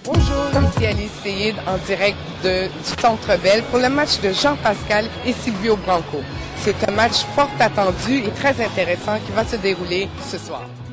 Bonjour, ici Alice Seyid en direct du Centre Bell pour le match de Jean-Pascal et Silvio Branco. C'est un match fort attendu et très intéressant qui va se dérouler ce soir.